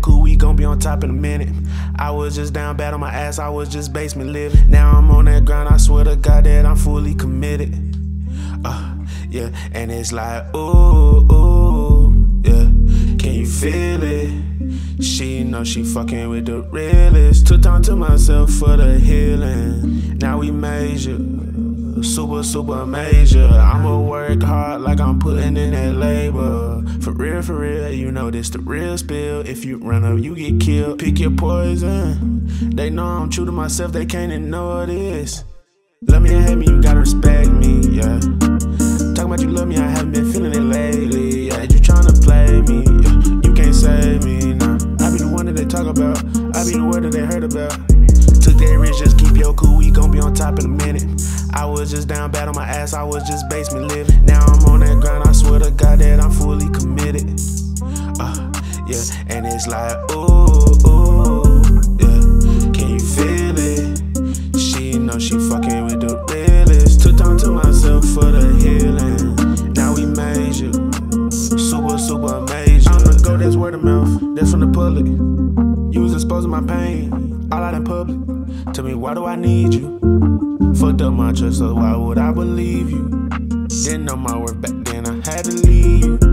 cool, we gon' be on top in a minute. I was just down bad on my ass, I was just basement living. Now I'm on that grind, I swear to God that I'm fully committed. Yeah, and it's like, ooh, ooh, yeah. Can you feel it? She know she fucking with the realest. Took time to myself for the healing. Now we major, super major. I'ma work hard like I'm putting in that labor. For real, you know this the real spill. If you run up, you get killed. Pick your poison. They know I'm true to myself, they can't ignore this. Love me or hate me, you gotta respect me, yeah. Talking about you love me, I haven't been feeling it lately. Yeah, you tryna play me, yeah. You can't save me, nah. I be the one that they talk about, I be the word that they heard about. Took that risk, just keep your cool, we gon' be on top in a minute. I was just down bad on my ass, I was just basement living. Now I'm on that grind, I swear to God that I'm fully committed. Yeah, and it's like, ooh, ooh, yeah. Can you feel it? She know she fucking with the realest. Took time to myself for the healing. Now we major, super major. I'm the go, that's word of mouth, that's from the public. You was exposing my pain, all out in public. Tell me, why do I need you? Fucked up my trust, so why would I believe you? Didn't know my worth back then, I had to leave you.